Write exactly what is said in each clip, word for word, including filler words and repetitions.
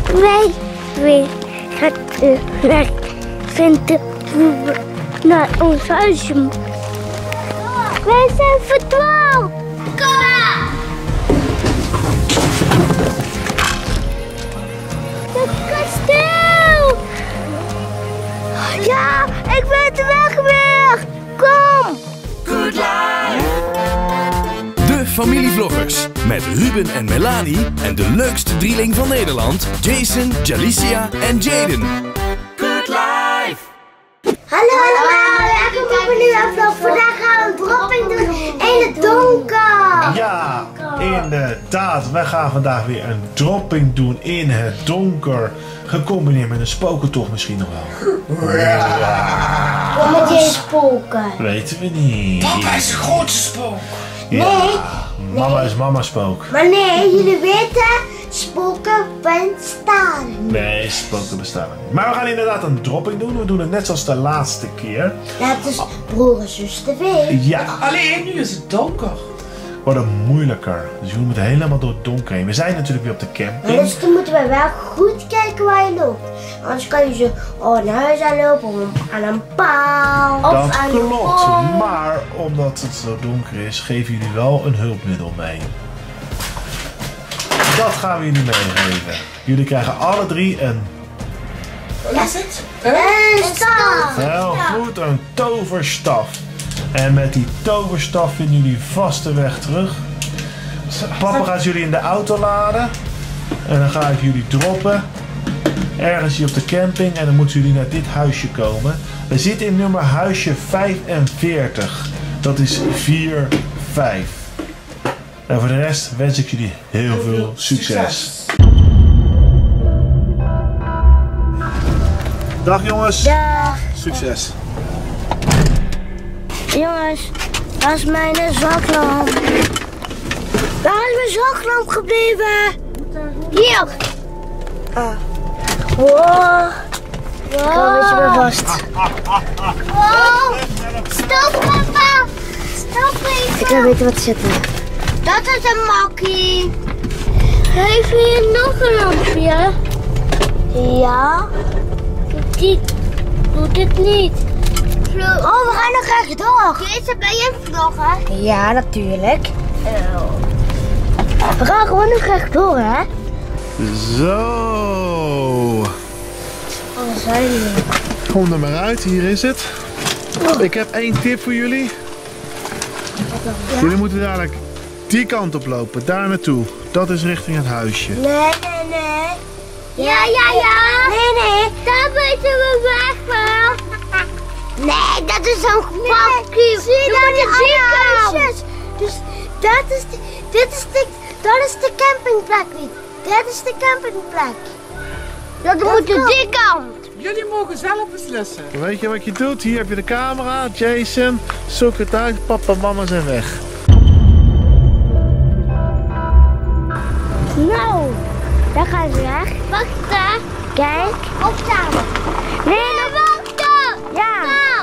Wij weer het uh, weg vinden hoe we naar ons huisje moeten. Wij zijn verdwaald. Kom! Het kasteel! Ja, ik weet de weg weer! Kom! Good life! De familievloggers met Ruben en Melanie en de leukste drieling van Nederland, Jason, Jalicia en Jaden. Good life! Hallo allemaal, welkom op een nieuwe vlog. Vandaag gaan we een dropping doen in het donker. Ja, inderdaad. Wij gaan vandaag weer een dropping doen in het donker. Gecombineerd met een spokentocht misschien nog wel. Wat moet je spoken? Weten we niet. Papa is een grote spook. Ja, Nee. mama is mama spook. Maar nee, jullie weten, spoken bestaan. Nee, spoken bestaan niet. Maar we gaan inderdaad een dropping doen. We doen het net zoals de laatste keer. Net als broer en zus T V. Ja, Alleen nu is het donker. wordt moeilijker. Dus we moeten helemaal door het donker heen. We zijn natuurlijk weer op de Maar camping. dus dan moeten we wel goed kijken waar je loopt. Anders kan je zo oh, naar huis aanlopen of aan een paal. Of Dat aan een klopt. boom. Maar omdat het zo donker is, geven jullie wel een hulpmiddel mee. Dat gaan we jullie meegeven. Jullie krijgen alle drie een, Wat is het? Een staf. heel goed, een toverstaf. En met die toverstaf vinden jullie vast de weg terug. Papa gaat jullie in de auto laden. En dan ga ik jullie droppen. Ergens hier op de camping. En dan moeten jullie naar dit huisje komen. We zitten in nummer huisje vijfenveertig. Dat is vier vijf. En voor de rest wens ik jullie heel veel succes. Dag jongens. Dag. Succes. Jongens, waar is mijn zaklamp? Waar is mijn zaklamp gebleven? Hier. Ah. Wow. Ik hou een beetje bij vast. Wow. Stop papa. Stop even. Ik wil weten wat er zit. Dat is een makkie. Heeft hier nog een lampje? Ja. Doet dit, doet dit niet. Oh, we gaan nog rechtdoor. Deze ben je vloggen? Ja, natuurlijk. We gaan gewoon nog rechtdoor, hè? Zo. Oh, zijn jullie? Kom er maar uit, hier is het. Ik heb één tip voor jullie. Jullie moeten dadelijk die kant op lopen, daar naartoe. Dat is richting het huisje. Nee, nee, nee. Ja, ja, ja. Nee, nee. Daar weten we weg wel. Nee, dat is zo'n pakje. Zie je dat huisjes? Dus dat is de, dit is de, dat is de campingplek niet. Dat is de campingplek. Dat, dat moet de die kant. Jullie mogen zelf beslissen. Weet je wat je doet? Hier heb je de camera. Jason, zoek het uit. Papa en mama zijn weg. Nou, daar gaan ze weg. Wacht daar. Kijk. Opstaan. Nee, nee wachten. Ja.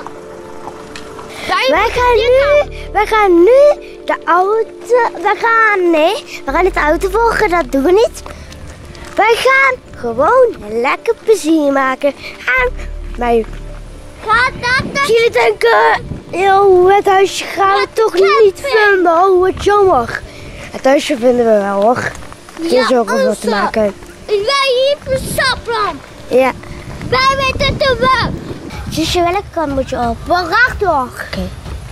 Wij gaan nu, wij gaan nu de auto, we gaan, nee, we gaan niet de auto volgen, dat doen we niet. Wij gaan gewoon lekker plezier maken. En wij gaat dat jullie denken, heel het huisje gaan we toch niet vinden. Oh, wat jammer. Het huisje vinden we wel hoor. Het is ook wel wat te maken. Wij hier een saplamp. Ja. Wij weten het wel. Zusje, welke kant moet je op? Wel rechtdoor. Oké. Okay.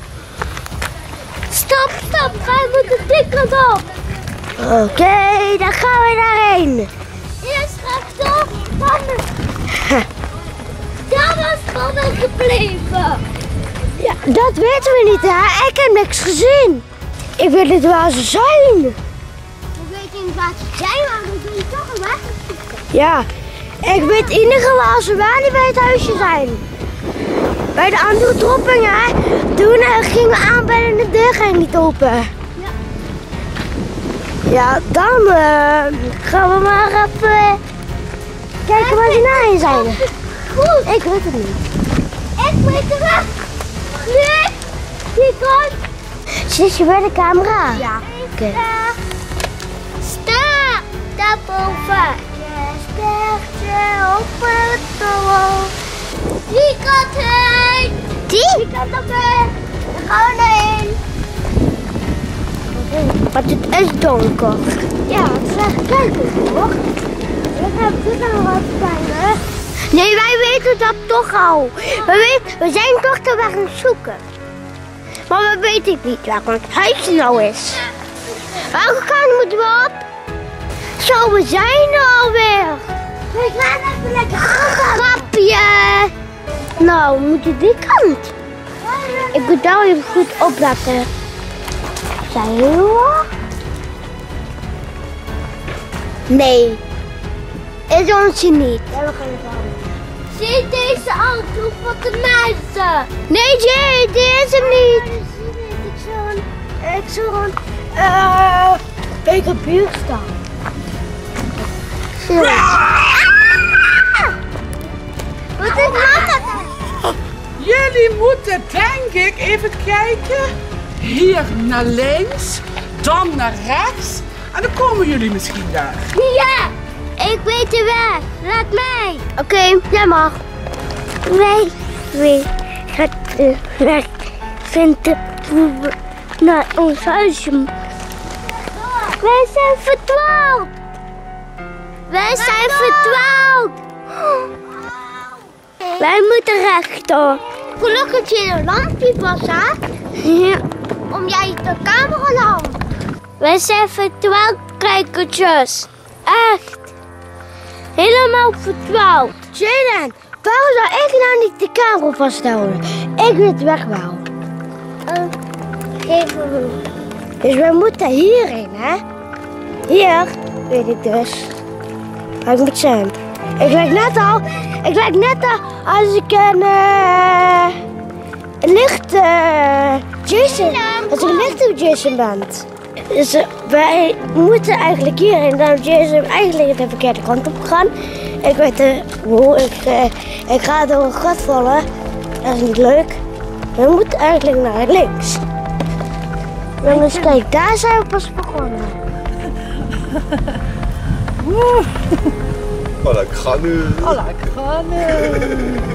Stop, stop. Wij moeten die kant op. Oké, okay, dan gaan we daarheen. Eerst rechtdoor, dan... Daar was Mama gebleven. Ja, dat weten we niet, hè. Ik heb niks gezien. Ik weet niet waar ze zijn. We weten niet waar ze zijn, maar we doen toch een weg. Ja, ik weet in ieder geval als we wel niet bij het huisje zijn. Bij de andere dropping, hè. Toen uh, gingen we aanbellen en de deur ging niet open. Ja. Ja, dan uh, gaan we maar even kijken waar ze naar zijn. Goed. Ik weet het niet. Ik weet het wel. Nu, die kant. Zit je bij de camera? Ja. Oké. Okay. Sta, daarboven. Sta. Die kant heen. Die? Die kant op heen. Daar gaan we heen. Maar het is donker. Ja, het is echt kijken hoor. Ik heb dit al wat bijna. Nee, wij weten dat toch al. We, weten, we zijn toch de weg aan het zoeken. Maar we weten niet waar het huis nou is. Welke kant moeten we op? Zo, we zijn er alweer. We gaan even lekker grapje. Nou, we moeten die kant. Ik moet daar even goed opletten. Zijn we? Nee. Is ons niet. Ja, we gaan even. Zie deze auto van de mensen? Nee, Jay, die is hem niet. Ik zou een, ik zou een, uh, Pekerbuur staan. Zo. Ah! Wat is mama? Jullie moeten denk ik even kijken. Hier naar links, dan naar rechts. En dan komen jullie misschien daar. Ja, ik weet de weg. Laat mij. Oké, okay, jij mag. Wij, wij gaan de weg vinden hoe we naar ons huisje. Wij zijn verdwaald. Wij zijn verdwaald. Wij moeten rechter. Gelukkig dat je een lampje was, hè? Ja. Om jij de camera lamp. Wij zijn verdwaald, kijkertjes. Echt. Helemaal verdwaald. Jaden, waarom zou ik nou niet de camera vasthouden? Ik weet de weg wel. Uh, geef me. Dus we moeten hierheen, hè? Hier, weet ik dus. Waar ik moet zijn. Ik lijk net al, ik lijk net al als ik een, uh, een licht, uh, Jason, als ik een lichte Jason ben. Dus uh, wij moeten eigenlijk hierheen, dan Jason eigenlijk de verkeerde kant op gaan. Ik weet uh, hoe, ik, uh, ik ga door een gat vallen. Dat is niet leuk. We moeten eigenlijk naar links. Jongens, kijk, daar zijn we pas begonnen. Oh, la crâneux. Oh, la crâneux.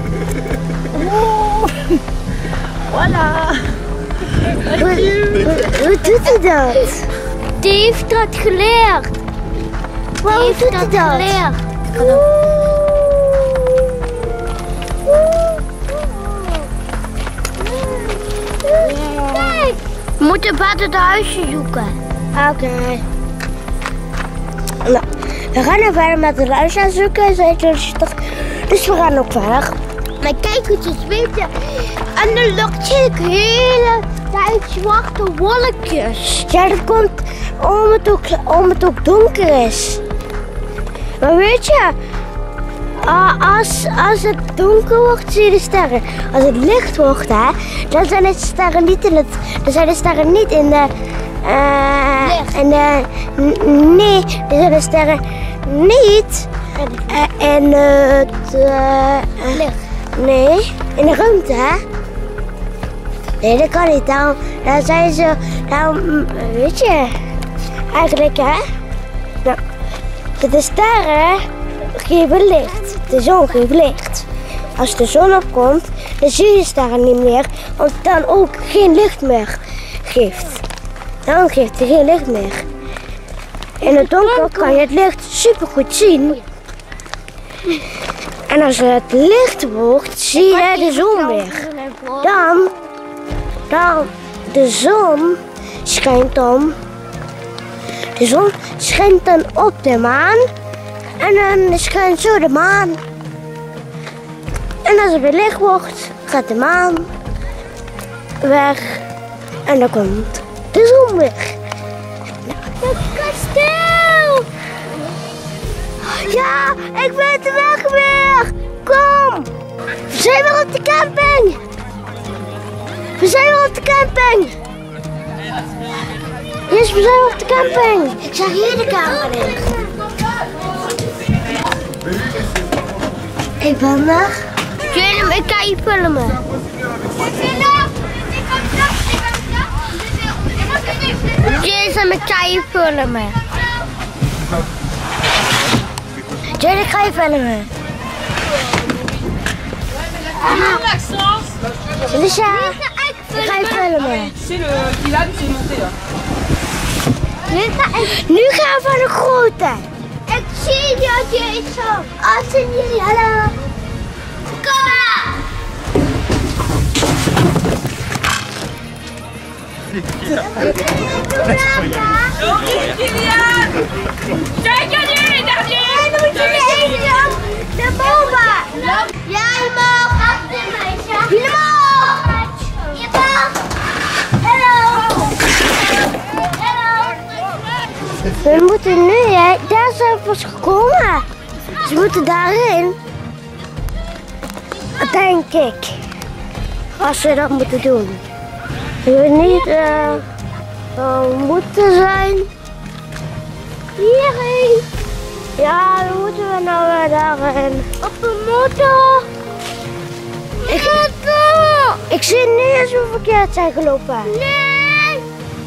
Oh. Voilà. Hoe, hoe doet hij dat? Die heeft dat geleerd. Waarom doet hij dat? Geleerd. Kijk, we moeten buiten het huisje zoeken. Oké. Okay. Nou, we gaan nu verder met het huisje zoeken. Dus we gaan ook verder. Mijn kijkertjes weten, aan de lucht zie ik hele tijd zwarte wolkjes. Ja, dat komt omdat het ook, omdat het ook donker is. Maar weet je, als, als het donker wordt, zie je de sterren. Als het licht wordt, hè, dan zijn de sterren niet in het, dan zijn de sterren niet in de, uh, in de, nee, dan zijn de sterren niet uh, in het uh, licht. Nee, in de ruimte, hè? Nee, dat kan niet. Daarom, daar zijn ze, daarom, weet je, eigenlijk, hè? Nou, de sterren geven licht. De zon geeft licht. Als de zon opkomt, dan zie je de sterren niet meer, want dan ook geen licht meer geeft. Dan geeft hij geen licht meer. In het donker kan je het licht super goed zien. En als het licht wordt, zie je de zon weer. Dan, dan, de zon schijnt dan. De zon schijnt dan op de maan. En dan schijnt zo de maan. En als het weer licht wordt, gaat de maan weg. En dan komt de zon weg. Het kasteel! Ja, ik weet de weg weer! Kom! We zijn weer op de camping! We zijn weer op de camping! Yes, we zijn op de camping! Ik zag hier de camera in. Ik ben er. Jaden, ik kan je filmen. Jaden, ik kan je filmen. Jaden, ik ga je filmen. Dus ja, ik ga je filmen. Nu gaan we van de grote. Ik zie dat je iets zo. Oh, zien jullie? Hallo. Kom maar. Kijk je nu, dat je. En dan moet je even de boven. Ja, je mag. Je mag. Je mag. Hallo. Hallo. We moeten nu, hè. Daar zijn we pas gekomen. Ze moeten daarin. Denk ik. Als we dat moeten doen. We willen niet uh, uh, moeten zijn. Hierheen. Ja, dan moeten we nou weer daarin. Op de motor. Ik, ik zie niet eens hoe verkeerd zijn gelopen. Nee.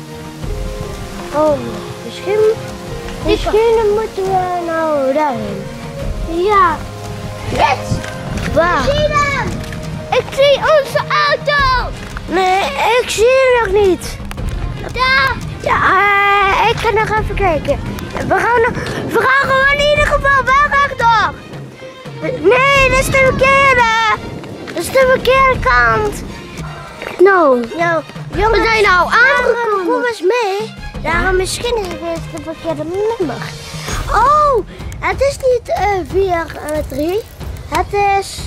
Oh, misschien, misschien moeten we nou daarin. Ja. Dit. Waar? Ik zie hem. Ik zie onze auto. Nee, ik zie hem nog niet. Daar. Ja, uh, ik ga nog even kijken. We gaan, nog, we gaan gewoon in ieder geval wel rechtdoor. Nee, dat is de verkeerde. Dat is de verkeerde kant. Nou, nou jongens, we zijn nou aangekomen. Kom eens mee. Daarom misschien is het de verkeerde nummer. Oh, het is niet uh, vier drie. Het is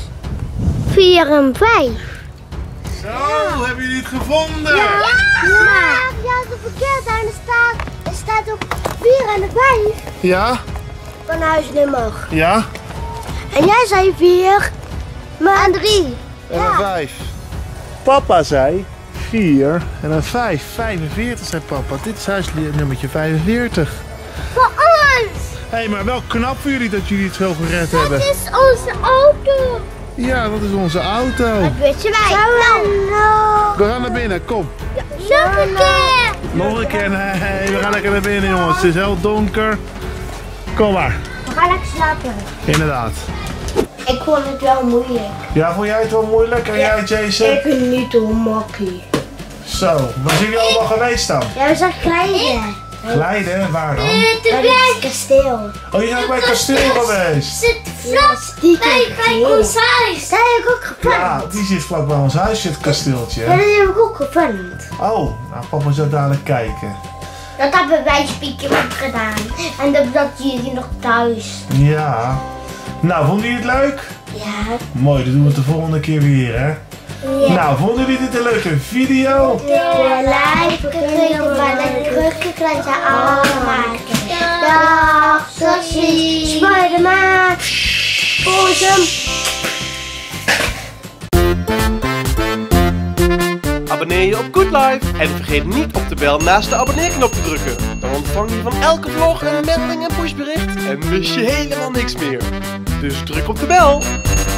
vier en vijf. Zo, ja. Hebben jullie het gevonden? Ja, ja. Maar ja, het is verkeerd. En er staat, er staat ook vier en vijf. Ja. Van huisnummer. Ja. En jij zei vier, maar en drie. En ja. een vijf. Papa zei vier en een vijf. vijfenveertig zei papa. Dit is huisnummertje vijfenveertig. Voor ons. Hé, hey, maar wel knap voor jullie dat jullie het zo gered hebben. Dat is onze auto. Ja, dat is onze auto. Dat weten wij. Nou. We gaan naar binnen, kom. Ja. Nog een keer. Nog een keer, nee, we gaan lekker naar binnen jongens. Het is heel donker. Kom maar. We gaan lekker slapen. Inderdaad. Ik vond het wel moeilijk. Ja, vond jij het wel moeilijk? En jij, Jason? Ik vind het niet zo makkelijk. Zo, waar zijn jullie allemaal geweest dan? Ja, we zijn glijden. Glijden? Waar dan? Bij het kasteel. Oh, je bent bij het kasteel geweest? Zit vlak bij, bij ons huis. Dat heb ik ook gevonden. Ja, die zit vlak bij ons huis, het kasteeltje. Ja, dat heb ik ook gevonden. Oh, nou papa zou dadelijk kijken. Dat hebben wij spieken ook gedaan. En dat dat jullie nog thuis. Ja. Nou, vonden jullie het leuk? Ja. Mooi, dan doen we het de volgende keer weer, hè? Ja. Nou, vonden jullie dit een leuke video? De lijf gekeken van de krukkenkrantje aanmaken. Dag, tot ziens. Spiderman. Boezem. Abonneer je op Good Life en vergeet niet op de bel naast de abonneerknop te drukken. Dan ontvang je van elke vlog een melding en pushbericht en mis je helemaal niks meer. Dus druk op de bel.